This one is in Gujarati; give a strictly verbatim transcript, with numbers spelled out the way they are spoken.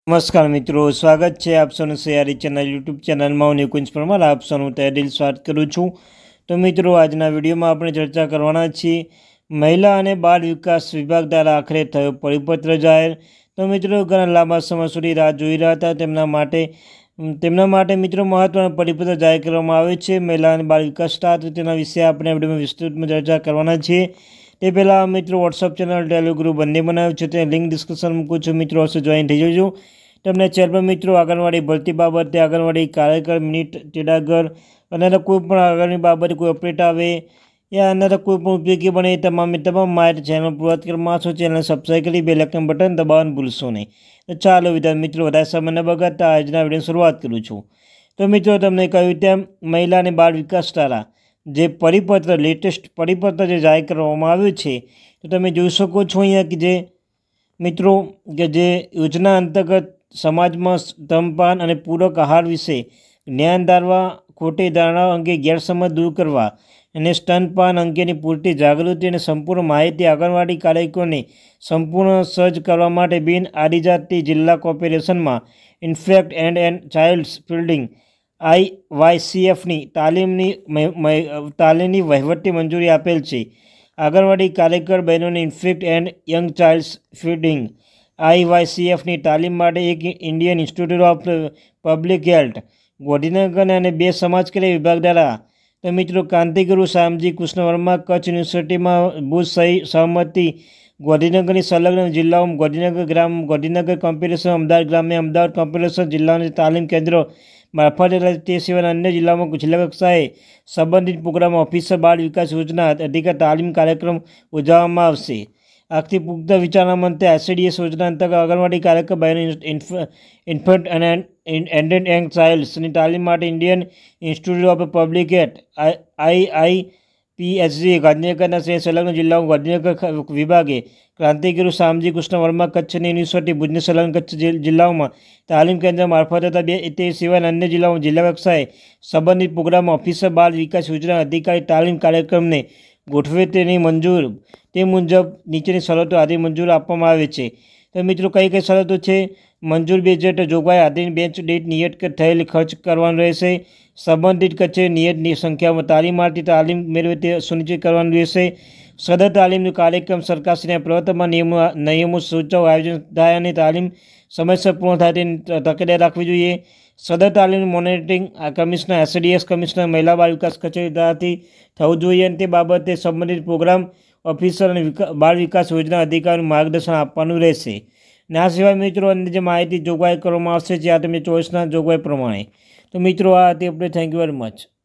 नमस्कार मित्रों, स्वागत है आप सौનું સયારી ચેનલ यूट्यूब चैनल में। હું નિકુંજ પરમાર આપ સૌનું તહે દિલ સ્વાગત કરું છું। તો મિત્રો, આજના વિડીયોમાં આપણે ચર્ચા કરવાના છીએ મહિલા અને બાળ વિકાસ વિભાગ દ્વારા આખરે થયો પરિપત્ર જાહેર। તો મિત્રો, ઘણા લાંબા સમય સુધી રાહ જોઈ રહ્યા હતા તેમના માટે તેમના માટે મિત્રો મહત્વનો પરિપત્ર જાહેર કરવામાં આવ્યો છે। મહિલા અને બાળ વિકાસ વિભાગ તેના વિશે આપણે વિડીયોમાં વિસ્તૃતમાં ચર્ચા કરવાના છીએ। તે પહેલાં મિત્રો વોટ્સઅપ ચેનલ ટેલિગ્રામ ગ્રુપ બંને બનાવ્યું છે, તે લિંક ડિસ્ક્રિપ્શન મૂકું છું, મિત્રો અવશ્ય જોઈન થઈ જજો। તમને ચેનલ પર મિત્રો આંગણવાડી ભરતી બાબતે, આંગણવાડી કાર્યકર, મિનિટ તેડાગર અને કોઈ પણ આગળની બાબતે કોઈ અપડેટ આવે યા અન્ય કોઈ પણ ઉપયોગી બને તમામ તમામ માહિતી ચેનલ પૂર્વત કરવામાં આવશે। ચેનલ સબસ્ક્રાઈબ કરી બેલ આઇકન બટન દબાવવાનું ભૂલશો નહીં। તો ચાલો વિદ્યાર્થી મિત્રો, વધારે સમય ન બગાડતા આજના વિડીયોની શરૂઆત કરું છું। તો મિત્રો, તમને કહ્યું તેમ મહિલા અને બાળ વિકાસ દ્વારા જે પરિપત્ર લેટેસ્ટ પરિપત્ર જે જાહેર કરવામાં આવ્યું છે, તો તમે જોઈ શકો છો અહીંયા કે જે મિત્રો કે જે યોજના અંતર્ગત સમાજમાં સ્તનપાન અને પૂરક આહાર વિશે જ્ઞાન ધારવા, ખોટી ધારણા અંગે ગેરસમજ દૂર કરવા અને સ્તનપાન અંગેની પૂરતી જાગૃતિ અને સંપૂર્ણ માહિતી આંગણવાડી કાર્યકરોને સંપૂર્ણ સજ્જ કરવા માટે બિન આદિજાતિ જિલ્લા કોર્પોરેશનમાં infant and and childs feeding I Y C એફની તાલીમની તાલીમની વહીવટી મંજૂરી આપેલ છે। આંગણવાડી કાર્યકર બહેનોને infant and young childs feeding I Y C એફની તાલીમ માટે એક Indian institute of public health Gandhinagar અને બે સમાજ કલ્યાણ વિભાગ દ્વારા તો મિત્રો ક્રાંતિગુરુ શ્યામજી કૃષ્ણ વર્મા કચ્છ યુનિવર્સિટીમાં ભુજ સહી સહમતિ ગાંધીનગરની સંલગ્ન જિલ્લાઓમાં ગાંધીનગર ગ્રામ, ગાંધીનગર કોર્પોરેશન, અમદાવાદ ગ્રામ્ય, અમદાવાદ કોર્પોરેશન જિલ્લાના તાલીમ કેન્દ્રો મારફતે તે સિવાય અન્ય જિલ્લાઓમાં જિલ્લા કક્ષાએ સંબંધિત પ્રોગ્રામ ઓફિસર બાળ વિકાસ યોજના અધિકાર તાલીમ કાર્યક્રમ યોજવામાં આવશે। આથી પુખ્ત વિચારણા મંત્રી આઈ સી ડી એસ યોજના અંતર્ગત આંગણવાડી કાર્યકર બહેનો ઇન્ફન્ટ અને એન્ડ યંગ ચાઇલ્ડ્સની તાલીમ માટે Indian institute of public health I I P H G ગાંધીનગરના સંલગ્ન જિલ્લાઓ ગાંધીનગર વિભાગે ક્રાંતિગુરુ શ્યામજી કૃષ્ણ વર્મા કચ્છની યુનિવર્સિટી ભુજની સંલગ્ન કચ્છ જિલ્લાઓમાં તાલીમ કેન્દ્ર મારફતે તથા બે તે સિવાય અન્ય જિલ્લાઓમાં જિલ્લા કક્ષાએ સંબંધિત પ્રોગ્રામ ઓફિસર બાળ વિકાસ યોજના અધિકારી તાલીમ કાર્યક્રમને ગોઠવે તેની મંજૂર તે મુજબ નીચેની શરતો આદિ મંજૂર આપવામાં આવે છે। તો મિત્રો, કઈ કઈ શરતો છે? મંજૂર બજેટ જોગવાઈ આધીન બેન્ચ દીઠ નિયત થયેલ ખર્ચ કરવાનો રહેશે। સંબંધિત કચેરી નિયતની સંખ્યામાં તાલીમ માટે તાલીમ મેળવે તે સુનિશ્ચિત કરવાનું રહેશે। સદર તાલીમનો કાર્યક્રમ સરકારશ્રીના પ્રવર્તમાન નિયમો નિયમો સૂચવ આયોજન થાય અને તાલીમ સમયસર પૂર્ણ થાય તેની તકેદારી રાખવી જોઈએ। સદર તાલીમનું monitoring commissioner, S D S commissioner, મહિલા બાળ વિકાસ કચેરી દ્વારાથી થવું જોઈએ અને તે બાબતે સંબંધિત પ્રોગ્રામ ઓફિસર અને બાળ વિકાસ યોજના અધિકારીનું માર્ગદર્શન આપવાનું રહેશે। અને આ સિવાય મિત્રો અન્ય જે માહિતી જોગવાઈ કરવામાં આવશે જે આ તમે ચોઈસના જોગવાઈ પ્રમાણે। તો મિત્રો, આ હતી આપણે થેન્ક યુ વેરી મચ।